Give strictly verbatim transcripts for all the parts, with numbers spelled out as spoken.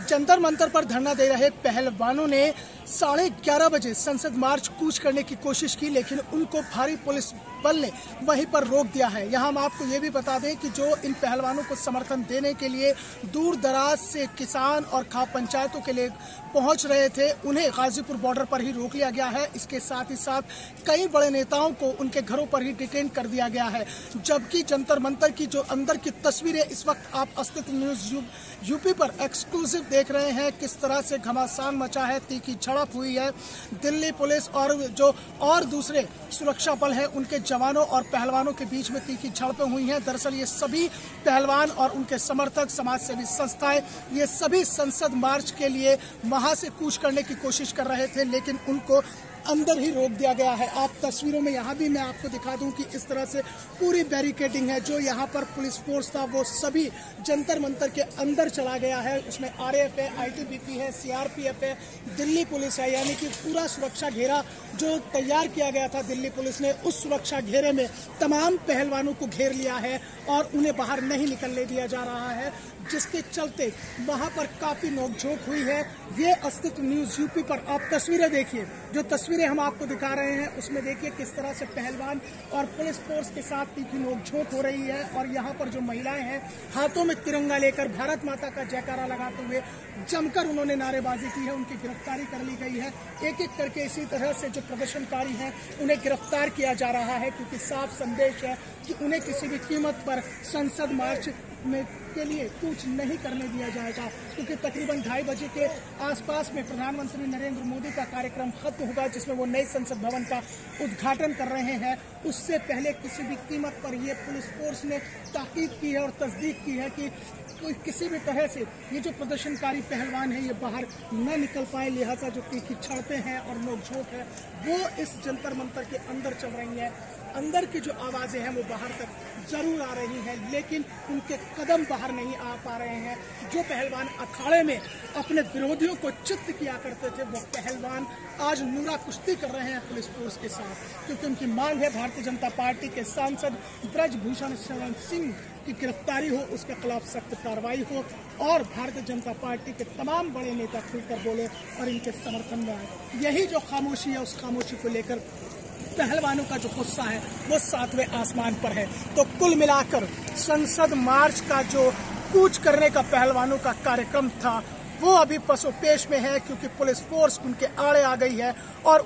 जंतर मंतर पर धरना दे रहे पहलवानों ने साढ़े ग्यारह बजे संसद मार्च कूच करने की कोशिश की, लेकिन उनको भारी पुलिस बल ने वहीं पर रोक दिया है। यहाँ हम आपको ये भी बता दें कि जो इन पहलवानों को समर्थन देने के लिए दूर दराज से किसान और खाप पंचायतों के लिए पहुंच रहे थे, उन्हें गाजीपुर बॉर्डर पर ही रोक लिया गया है। इसके साथ ही साथ कई बड़े नेताओं को उनके घरों पर ही डिटेन कर दिया गया है। जबकि जंतर मंतर की जो अंदर की तस्वीरें इस वक्त आप अस्तित्व न्यूज यू, यूपी पर एक्सक्लूसिव देख रहे हैं, किस तरह से घमासान मचा है, तीखी झड़प हुई है। दिल्ली पुलिस और जो और दूसरे सुरक्षा बल है उनके जवानों और पहलवानों के बीच में तीखी झड़पें हुई हैं। दरअसल ये सभी पहलवान और उनके समर्थक, समाज सेवी संस्थाएं, ये सभी संसद मार्च के लिए वहां से कूच करने की कोशिश कर रहे थे, लेकिन उनको अंदर ही रोक दिया गया है। आप तस्वीरों में यहाँ भी मैं आपको दिखा दूं कि इस तरह से पूरी बैरिकेडिंग है। जो यहाँ पर पुलिस फोर्स था वो सभी जंतर मंतर के अंदर चला गया है। उसमें आरएएफ है, आईटीबीपी है, सीआरपीएफ है, दिल्ली पुलिस है, यानी कि पूरा सुरक्षा घेरा जो तैयार किया गया था दिल्ली पुलिस ने, उस सुरक्षा घेरे में तमाम पहलवानों को घेर लिया है और उन्हें बाहर नहीं निकलने दिया जा रहा है, जिसके चलते वहां पर काफी नोकझोंक हुई है। ये अस्तित्व न्यूज यूपी पर आप तस्वीरें देखिए, जो तस्वीरें हम आपको दिखा रहे हैं उसमें देखिए किस तरह से पहलवान और पुलिस फोर्स के साथ तीखी नोकझोंक हो रही है। और यहाँ पर जो महिलाएं हैं हाथों में तिरंगा लेकर भारत माता का जयकारा लगाते हुए जमकर उन्होंने नारेबाजी की है, उनकी गिरफ्तारी कर ली गई है। एक एक करके इसी तरह से जो प्रदर्शनकारी हैं उन्हें गिरफ्तार किया जा रहा है, क्योंकि साफ संदेश है कि उन्हें किसी भी कीमत पर संसद मार्च में के लिए कूच नहीं करने दिया जाएगा, क्योंकि तकरीबन ढाई बजे के आसपास में प्रधानमंत्री नरेंद्र मोदी का कार्यक्रम खत्म होगा, जिसमें वो नए संसद भवन का उद्घाटन कर रहे हैं। उससे पहले किसी भी कीमत पर ये पुलिस फोर्स ने ताकीद की है और तस्दीक की है कि कोई किसी भी तरह से ये जो प्रदर्शनकारी पहलवान है ये बाहर न निकल पाए, लिहाजा जो तीखी झड़पें हैं और नोकझोंक है वो इस जंतर मंतर के अंदर चल रही है। अंदर की जो आवाज़ें हैं वो बाहर तक जरूर आ रही हैं, लेकिन उनके कदम बाहर नहीं आ पा रहे हैं। जो पहलवान अखाड़े में अपने विरोधियों को चित्त किया करते थे, वो पहलवान आज नूरा कुश्ती कर रहे हैं पुलिस फोर्स के साथ, क्योंकि उनकी मांग है भारतीय जनता पार्टी के सांसद ब्रजभूषण शरण सिंह की गिरफ्तारी हो, उसके खिलाफ सख्त कार्रवाई हो और भारतीय जनता पार्टी के तमाम बड़े नेता खुलकर बोले और इनके समर्थन में आए। यही जो खामोशी है, उस खामोशी को लेकर पहलवानों का जो गुस्सा है वो सातवें आसमान पर है। तो कुल मिलाकर संसद मार्च का जो कूच करने का पहलवानों का कार्यक्रम था वो अभी पसोपेश में है, क्योंकि पुलिस फोर्स उनके आड़े आ गई है और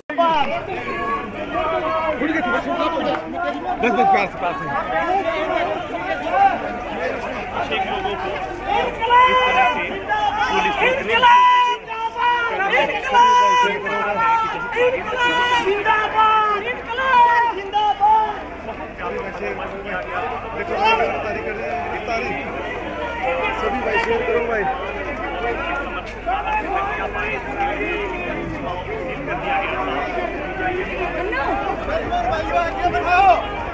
सभी भाई शेयर करो भाई। No.